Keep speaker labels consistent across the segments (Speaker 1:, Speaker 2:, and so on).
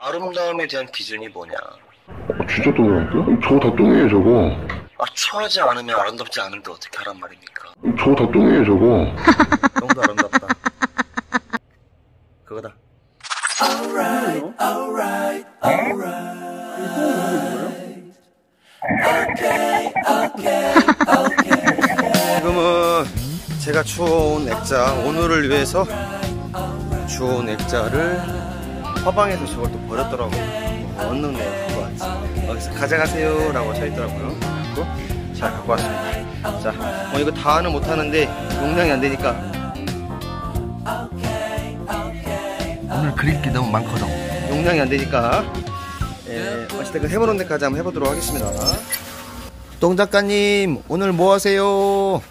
Speaker 1: 아름다움에 대한 기준이 뭐냐?
Speaker 2: 진짜 똥이라고요? 저거 다 똥이에요, 저거.
Speaker 1: 추하지 않으면 아름답지 않은데 어떻게 하란 말입니까?
Speaker 2: 저거 다 똥이에요, 저거.
Speaker 1: 똥도 아름답다. 그거다.
Speaker 3: Alright, alright, alright. Okay, okay, okay.
Speaker 1: 지금은 제가 주워온 액자, 오늘을 위해서 주워온 액자를 화방에서 저걸 또 버렸더라고요. 얻는 거 같습니다. 여기서 가져가세요 라고 쳐있더라고요. 그리고 잘 갖고 왔습니다. 자, 이거 다는 못하는데 용량이 안 되니까 오늘 그릴 게 너무 많거든. 용량이 안 되니까 어쨌든 해보는 데까지 한번 해보도록 하겠습니다. 똥 작가님, 오늘 뭐 하세요?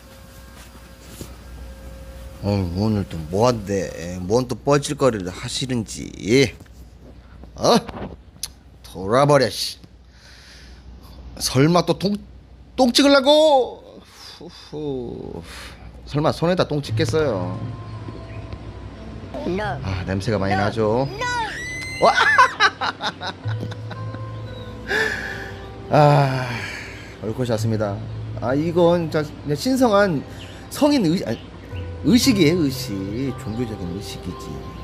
Speaker 1: 오늘 또 뭐 한대? 뭔 또 뻐질거리를 하시는지. 돌아버려, 씨. 설마 또 똥 찍으려고? 후후. 설마 손에다 똥 찍겠어요? 아, 냄새가 많이 나죠? 와! 아, 옳고 잤습니다. 이건 진짜 신성한 성인 의식이에요, 의식. 종교적인 의식이지.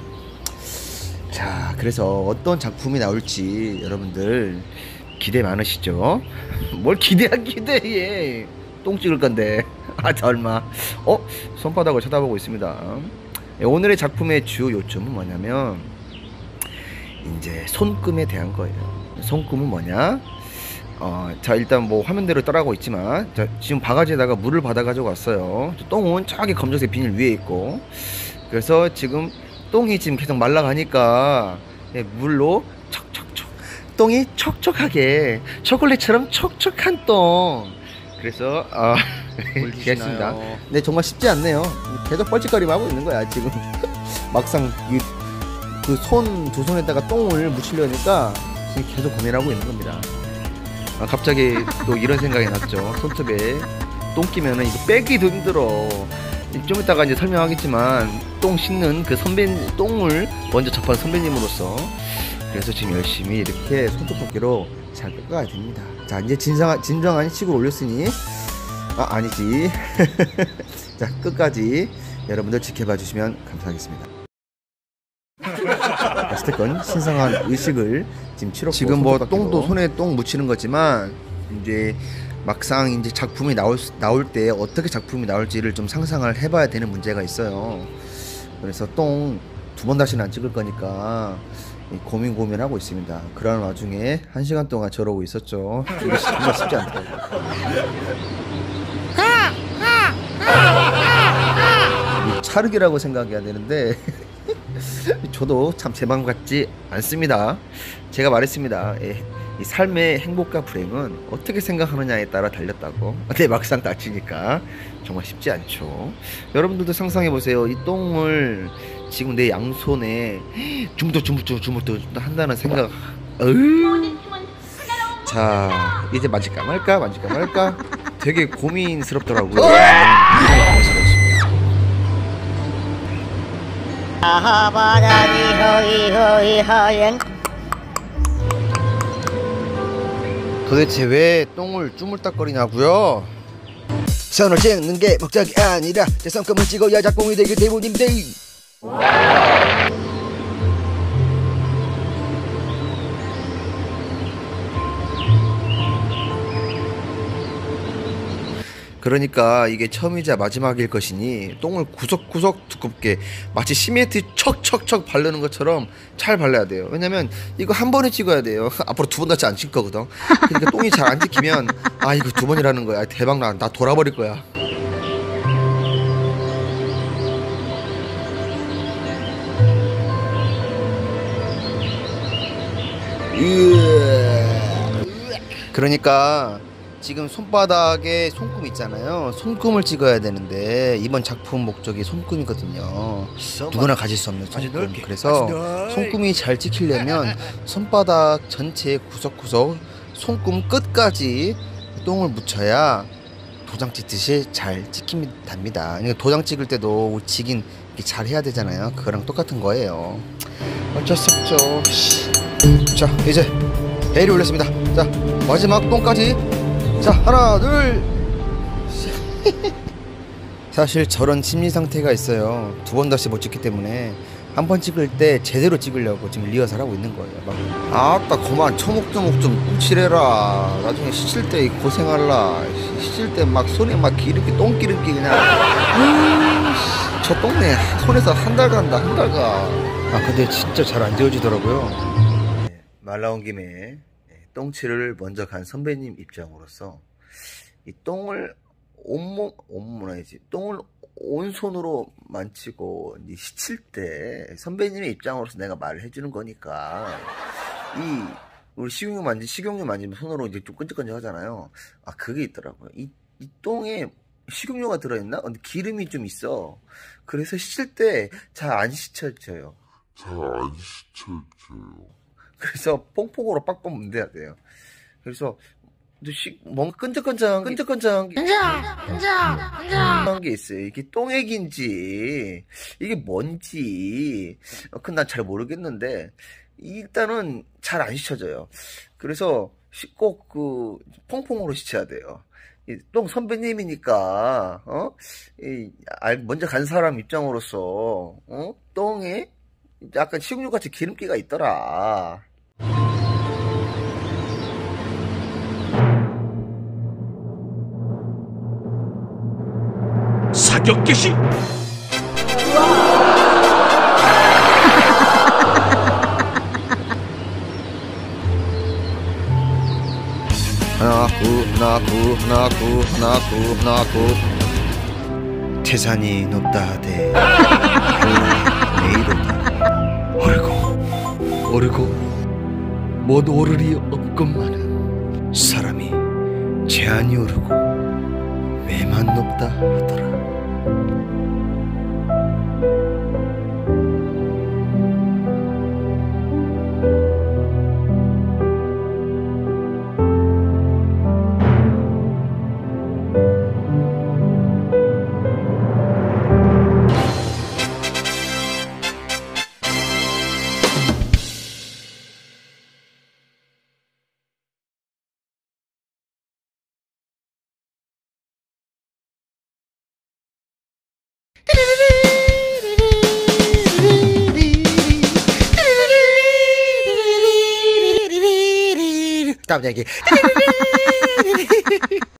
Speaker 1: 자, 그래서 어떤 작품이 나올지 여러분들 기대 많으시죠? 뭘 기대해. 똥 찍을 건데. 설마. 손바닥을 쳐다보고 있습니다. 오늘의 작품의 주요 요점은 뭐냐면 이제 손금에 대한 거예요. 손금은 뭐냐? 자, 일단 뭐 화면대로 따라가고 있지만, 자, 지금 바가지에다가 물을 받아 가지고 왔어요. 똥은 저기 검정색 비닐 위에 있고, 그래서 지금 똥이 지금 계속 말라가니까 물로 척척척, 똥이 촉촉하게 초콜릿처럼 촉촉한 똥. 그래서 됐습니다. 네, 정말 쉽지 않네요. 계속 뻘짓거리만 하고 있는 거야 지금. 막상 그 두 손에다가 똥을 묻히려니까 지금 계속 고민하고 있는 겁니다. 갑자기 또 이런 생각이 났죠. 손톱에 똥 끼면은 이거 빼기도 힘들어. 좀 이따가 이제 설명하겠지만, 똥 씻는 그 똥을 먼저 접한 선배님으로서, 그래서 지금 열심히 이렇게 손톱 뽑기로 잘 깎아야 됩니다. 자, 이제 진정한 식을 올렸으니, 아니지. 자, 끝까지 여러분들 지켜봐 주시면 감사하겠습니다. 어쨌든 신성한 의식을 지금 치렀고, 지금 뭐 똥도 손에 똥 묻히는 거지만, 이제 막상 이제 작품이 나올 때 어떻게 작품이 나올지를 좀 상상을 해봐야 되는 문제가 있어요. 그래서 똥 두 번 다시는 안 찍을 거니까 고민하고 있습니다. 그러는 와중에 1시간 동안 저러고 있었죠. 이게 정말 쉽지 않더라고요. 찰흙이라고 생각해야 되는데 저도 참 제 마음 같지 않습니다. 제가 말했습니다. 이 삶의 행복과 불행은 어떻게 생각하느냐에 따라 달렸다고. 근데 막상 다치니까 정말 쉽지 않죠. 여러분들도 상상해보세요. 이 똥을 지금 내 양손에 주물떠 한다는 생각. 자, 이제 만질까 말까 되게 고민스럽더라고요. 도대체 왜 똥을 주물딱거리냐고요? 선을 찍는 게 목적이 아니라 제 성금을 찍어야 작품이 되기 때문인데. 그러니까 이게 처음이자 마지막일 것이니 똥을 구석구석 두껍게 마치 시멘트 척척척 바르는 것처럼 잘 발라야 돼요. 왜냐면 이거 한 번에 찍어야 돼요. 앞으로 두 번 다시 안 찍을 거거든. 그러니까 똥이 잘 안 찍히면 이거 두 번이라는 거야. 대박 나 돌아버릴 거야. 그러니까 지금 손바닥에 손금 있잖아요. 손금을 찍어야 되는데 이번 작품 목적이 손금이거든요. 누구나 가질 수 없는 손금. 그래서 손금이 잘 찍히려면 손바닥 전체 구석구석 손금 끝까지 똥을 묻혀야 도장 찍듯이 잘 찍힙니다. 그러니까 도장 찍을 때도 찍긴 잘 해야 되잖아요. 그거랑 똑같은 거예요. 어쩔 수 없죠. 자, 이제 베일이 올렸습니다. 자, 마지막 똥까지. 자, 하나, 둘. 사실 저런 심리 상태가 있어요. 두 번 다시 못 찍기 때문에 한 번 찍을 때 제대로 찍으려고 지금 리허설 하고 있는 거예요. 막 아따 그만 처목처목 좀 훔치래라. 나중에 씻을 때 고생할라. 씻을 때 막 손에 막 기름기 똥기름기 그냥. 저 똥내 손에서 한 달 간다, 한 달 가. 아 근데 진짜 잘 안 지워지더라고요. 네, 말 나온 김에 똥칠을 먼저 간 선배님 입장으로서 이 똥을 온몸이지 똥을 온 손으로 만지고 씻을 때 선배님의 입장으로서 내가 말을 해주는 거니까 우리 식용유 만지면 손으로 이제 좀 끈적끈적 하잖아요. 아 그게 있더라고요. 이 똥에 식용유가 들어있나? 근데 기름이 좀 있어. 그래서 씻을 때 잘 안 씻혀져요. 그래서 퐁퐁으로 빡빡 문대야 돼요. 그래서 뭔가 끈적한 게 있어요. 이게 똥액인지 이게 뭔지 난 잘 모르겠는데 일단은 잘 안 씻혀져요. 그래서 꼭 그 퐁퐁으로 씻어야 돼요. 똥 선배님이니까 먼저 간 사람 입장으로서 똥에 약간 식용유같이 기름기가 있더라.
Speaker 4: 사격 개시.
Speaker 1: 하나 구 태산이 높다 하되 내이로다 오르고 못 오르리 없건만은 사람이 제한이 오르고 왜만 높다 하더라. 다음 얘기.